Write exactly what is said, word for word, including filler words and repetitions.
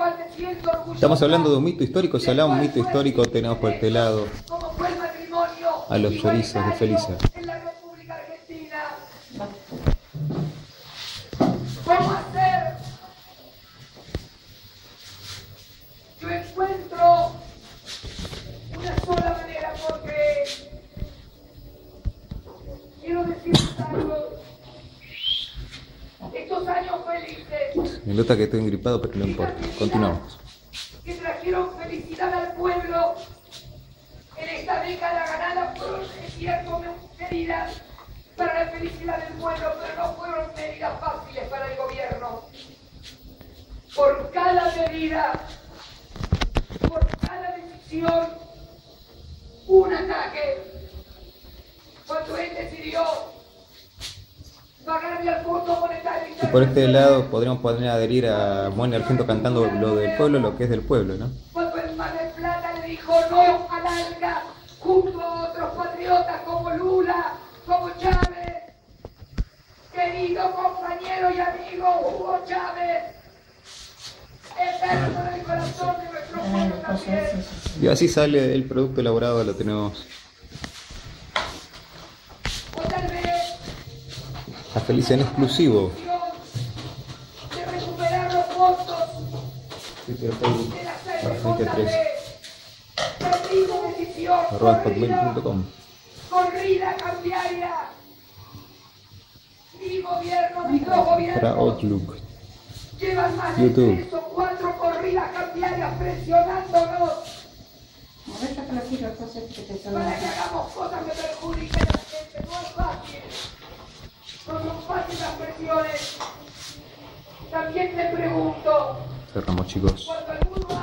Estamos hablando de un mito histórico. Si hablamos de un mito histórico, tenemos por este lado a los chorizos de Felisa. ¿Cómo hacer? Yo encuentro una sola manera, porque quiero decir algo. Estos años felices. Me nota que estoy engripado, pero no importa. Continuamos. Que trajeron felicidad al pueblo en esta década ganada fueron, es cierto, medidas para la felicidad del pueblo, pero no fueron medidas fáciles para el gobierno. Por cada medida, por cada decisión, un ataque. Cuando él decidió pagarle al Fondo Monetario Y por este lado podríamos poner a adherir a Moen Argento cantando lo del pueblo, lo que es del pueblo, ¿no? Cuando el Mar del Plata le dijo no al ALCA, junto a otros patriotas como Lula, como Chávez, querido compañero y amigo Hugo Chávez, eterno en el corazón de nuestro pueblo también. Y así sale el producto elaborado, lo tenemos. O tal vez A Felisa en exclusivo. de recuperar los votos Twitter, de Facebook, la Argentina C tres, perdido decisión, arroba hotmail corrida, punto com. corrida cambiaria. Mi gobierno, mis dos Para gobiernos Outlook. llevan más de YouTube. tres o cuatro corridas cambiarias presionándonos para que hagamos cosas que perjudiquen a la gente. No es fácil, no son fáciles las presiones. También te pregunto, Cerramos, chicos. cuando alguno